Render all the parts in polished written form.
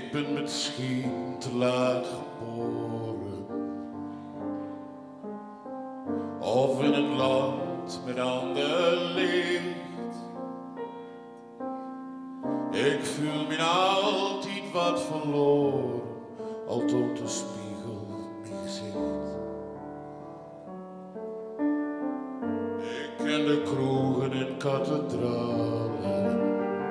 Ik ben misschien te laat geboren, of in een land met ander licht. Ik voel me altijd wat verloren, al toont de spiegel mijn gezicht. Ik ken de kroegen en kathedralen,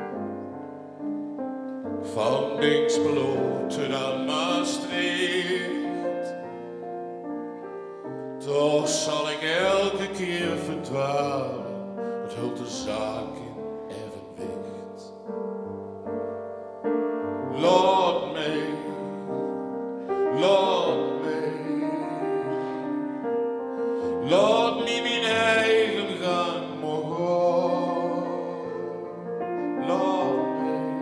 van Dingsbelo tot aan Maastricht. Toch zal ik elke keer verdwalen, het houdt de zaak in evenwicht. Laat mij, laat mij, laat me mijn eigen gang mogen. Laat mij,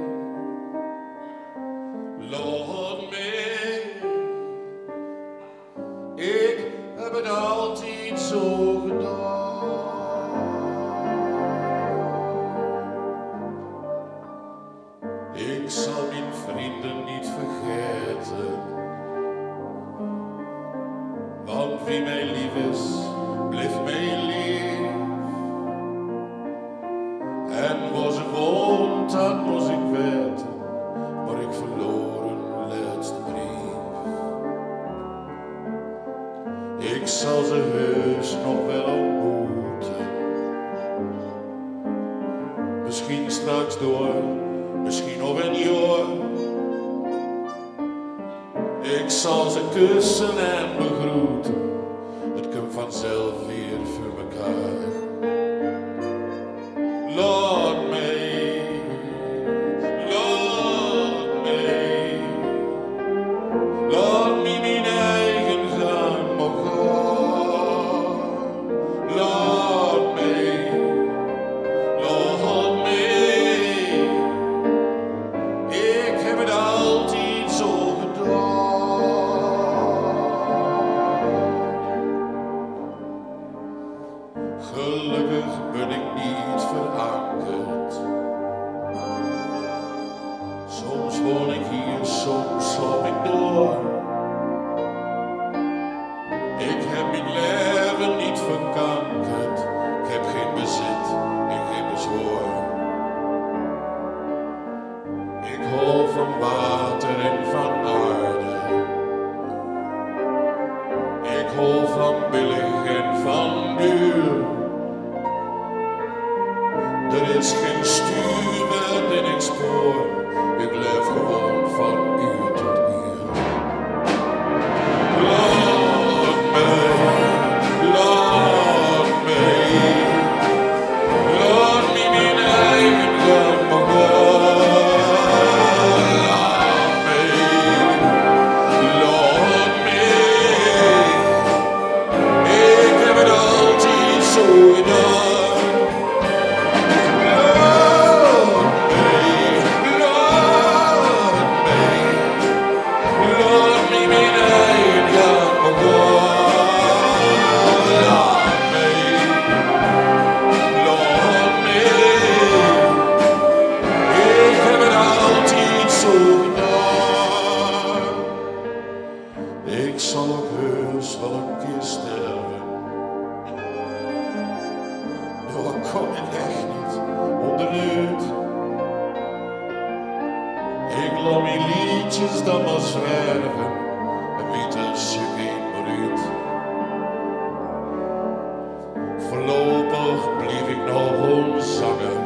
laat mij, ik heb het altijd zo gedaan. Ik zal mijn vrienden niet vergeten, want wie mij lief is, blijft mij lief. En waar ze woont, dat moest ik weten, maar ik verloor een laatste brief. Ik zal ze heus nog wel ontmoeten, misschien straks door, misschien over een jaar. Ik zal ze kussen en begroeten, het komt vanzelf weer voor mekaar. Laat mij, laat mij, laat me mijn eigen gang mogen. Laat mij, laat mij, ik heb het altijd zo gedaan. Gelukkig ben ik niet verankerd. Soms woon ik hier, soms slaap ik door. Ik heb mijn leven niet verkankerd. Ik heb geen bezit en geen bezwaar. Ik hou van water en van aarde. Ik hou van billig en van duur. Er is geen stuurwet en ik spoor, ik blijf gewoon van uur tot uur. Laat mij, laat mij, laat me mijn eigen gang begaan. Laat mij, laat mij, ik heb het altijd zo gedaan. Ik zal ook heus wel een keer sterven. Nou, ik kom ik echt niet onderuit. Ik laat mijn liedjes dan maar zwerven en weet als je geen bruut. Voorlopig blijf ik nog omzangen.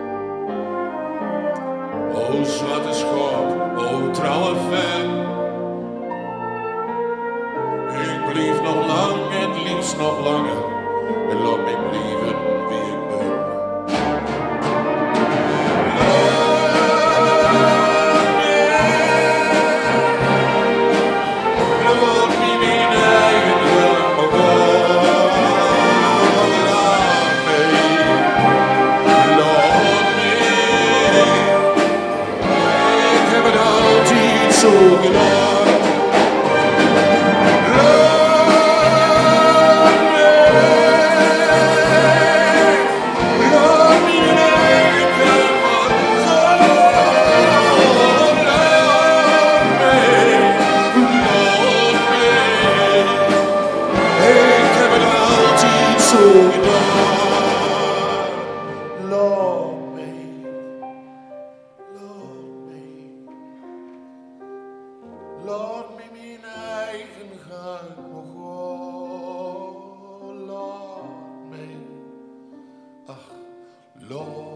O zwarte schop, o trouwe fan. Ik blijf nog lang en liefst nog langer, en laat mij blijven wie ik ben. Laat me mijn eigen gang begaan. Laat mij, ik heb het altijd zo gedaan. Laat mij. zo gedaan. Laat mij, laat mij mijn eigen gang nog gaan. Laat mij, ach, laat